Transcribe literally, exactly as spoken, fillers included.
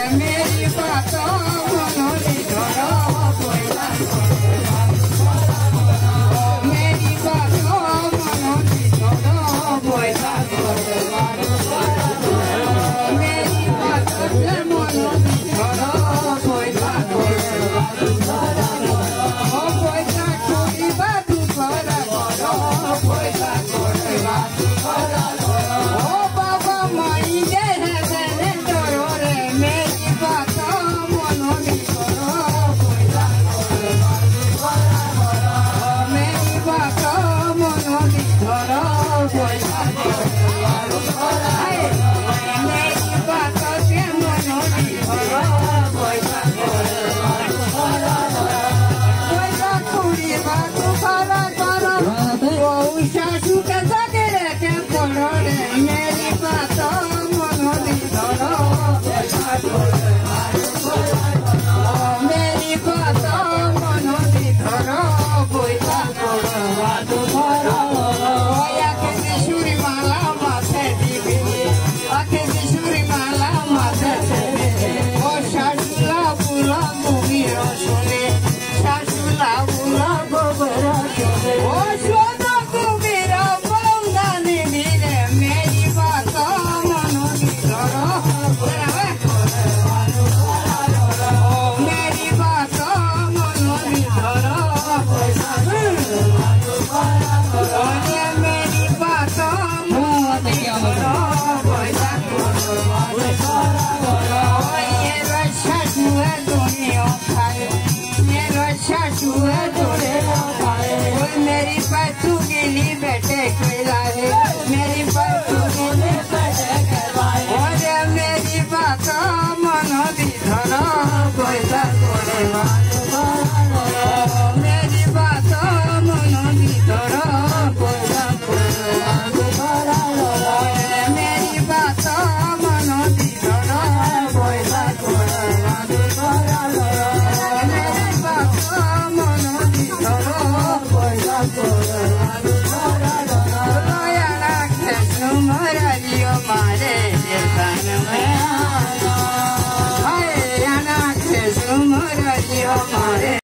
मेरी बात मनो धरो कोयला मेरी बात मनो धरो कोयला मेरी बात मनो धरो कोयला ओ कोयला कोई बात करा कोयला कोयला ओ बाबा माई दे रे तोरो रे मेरी बात मनो धरो कोयला मेरी बात मनो धरो कोयला मेरी बात से मनो धरो कोयला कोयला पूरी बात करा करा ओ शाशु के जाके रे के पड़ो रे मेरी बात मनो धरो मेरी बात मनो धरो कोयला आके दिशुरी माला माथे दिबी आके दिशुरी माला माथे ओ शाशुला बुला भूमि रोशने शाशुला बुला गोबरा ओ शोधा कुबीरा बंगानी नीरे मेरी बात मनो धरो मेरी बात मनो धरो मेरी बात मनो धरो ये रक्षा छुए दुनिया खाए ये रक्षा छुए दुनिया खाए मेरी पत्तू गिली बेटे कोयला है मेरी पत्तू गिली बेटे कोयला मेरी बात मनो धरो कोयला मेरी बात मनो धरो कोयला मेरी बात मनो धरो कोयला मेरी बात मनो धरो कोयला कृष्ण मरियो मारे